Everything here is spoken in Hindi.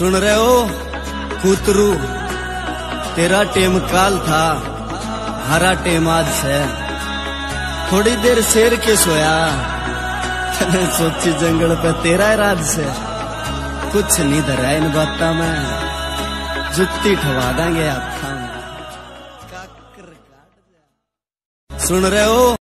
सुन रहे हो कूतरू, तेरा टेम काल था, हरा टेम आज से। थोड़ी देर शेर के सोया, तने सोची जंगल पे तेरा राज से। कुछ नहीं धरा इन बाता में, जुत्ती ठवा देंगे हाथा में। सुन रहे हो